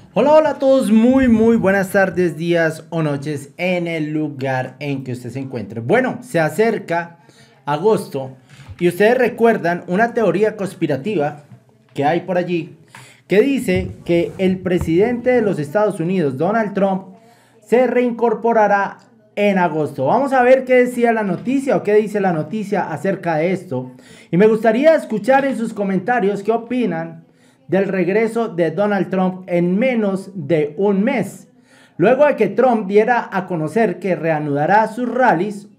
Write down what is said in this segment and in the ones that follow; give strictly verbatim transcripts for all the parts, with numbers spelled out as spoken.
Hola, hola a todos, muy muy buenas tardes, días o noches en el lugar en que usted se encuentre. Bueno, se acerca agosto y ustedes recuerdan una teoría conspirativa que hay por allí que dice que el presidente de los Estados Unidos, Donald Trump, se reincorporará en agosto. Vamos a ver qué decía la noticia o qué dice la noticia acerca de esto. Y me gustaría escuchar en sus comentarios qué opinan del regreso de Donald Trump en menos de un mes. Luego de que Trump diera a conocer que reanudará sus rallies,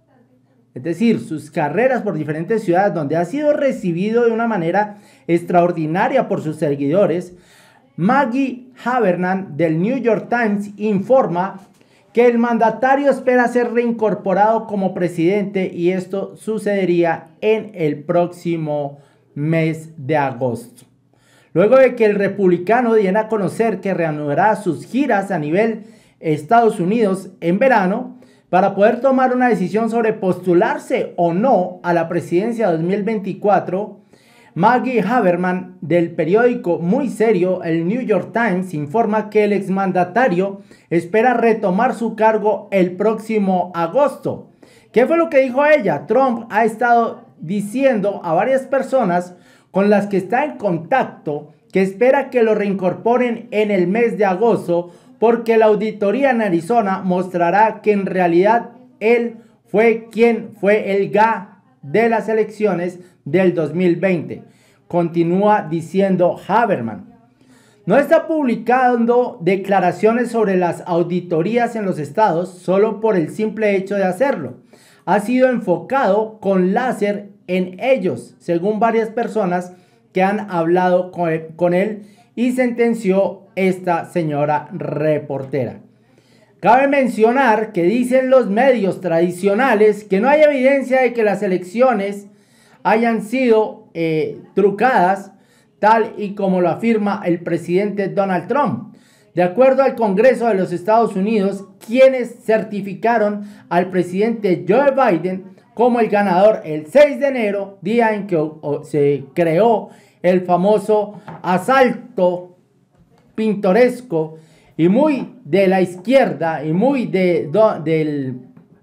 es decir, sus carreras por diferentes ciudades donde ha sido recibido de una manera extraordinaria por sus seguidores, Maggie Haberman del New York Times informa que el mandatario espera ser reincorporado como presidente y esto sucedería en el próximo mes de agosto. Luego de que el republicano diera a conocer que reanudará sus giras a nivel Estados Unidos en verano para poder tomar una decisión sobre postularse o no a la presidencia dos mil veinticuatro, Maggie Haberman del periódico muy serio el New York Times informa que el exmandatario espera retomar su cargo el próximo agosto. ¿Qué fue lo que dijo ella? Trump ha estado diciendo a varias personas con las que está en contacto que espera que lo reincorporen en el mes de agosto porque la auditoría en Arizona mostrará que en realidad él fue quien fue el G A de las elecciones del dos mil veinte. Continúa diciendo Haberman. No está publicando declaraciones sobre las auditorías en los estados solo por el simple hecho de hacerlo. Ha sido enfocado con láser en ellos, según varias personas que han hablado con él, y sentenció esta señora reportera. Cabe mencionar que dicen los medios tradicionales que no hay evidencia de que las elecciones hayan sido eh, trucadas, tal y como lo afirma el presidente Donald Trump. De acuerdo al Congreso de los Estados Unidos, quienes certificaron al presidente Joe Biden como el ganador el seis de enero, día en que o, o, se creó el famoso asalto pintoresco y muy de la izquierda y muy de, do, del,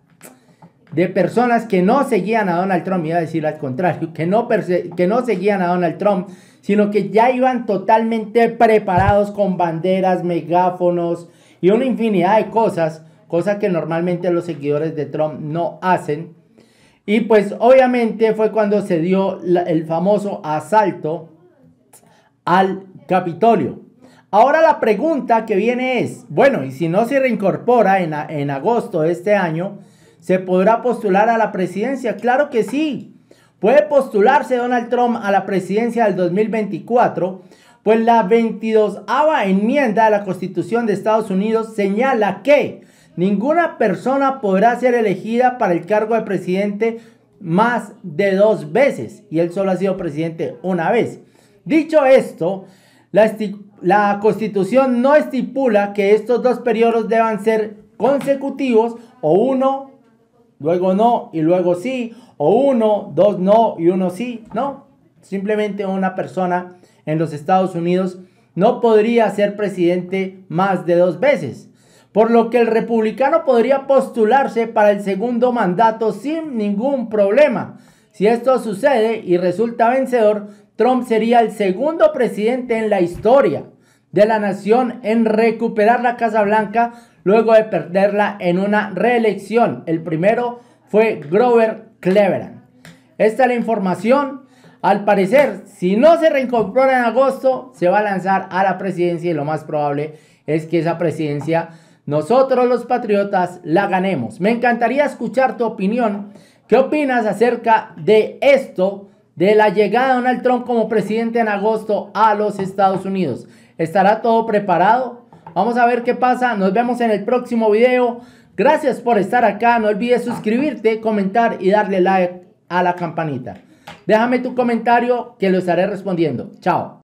de personas que no seguían a Donald Trump, iba a decir al contrario, que no, que no seguían a Donald Trump, sino que ya iban totalmente preparados con banderas, megáfonos y una infinidad de cosas, cosas que normalmente los seguidores de Trump no hacen. Y pues obviamente fue cuando se dio la, el famoso asalto al Capitolio. Ahora la pregunta que viene es, bueno, y si no se reincorpora en, en agosto de este año, ¿se podrá postular a la presidencia? Claro que sí. Puede postularse Donald Trump a la presidencia del dos mil veinticuatro, pues la veintidosava enmienda de la Constitución de Estados Unidos señala que ninguna persona podrá ser elegida para el cargo de presidente más de dos veces, y él solo ha sido presidente una vez. Dicho esto, la, la Constitución no estipula que estos dos periodos deban ser consecutivos, o uno, luego no y luego sí, o uno, dos no y uno sí. No, simplemente una persona en los Estados Unidos no podría ser presidente más de dos veces, por lo que el republicano podría postularse para el segundo mandato sin ningún problema. Si esto sucede y resulta vencedor, Trump sería el segundo presidente en la historia de la nación en recuperar la Casa Blanca luego de perderla en una reelección. El primero fue Grover Cleveland. Esta es la información. Al parecer, si no se reincorpora en agosto, se va a lanzar a la presidencia y lo más probable es que esa presidencia nosotros los patriotas la ganemos. Me encantaría escuchar tu opinión. ¿Qué opinas acerca de esto, de la llegada de Donald Trump como presidente en agosto a los Estados Unidos? ¿Estará todo preparado? Vamos a ver qué pasa. Nos vemos en el próximo video. Gracias por estar acá. No olvides suscribirte, comentar y darle like a la campanita. Déjame tu comentario que lo estaré respondiendo. Chao.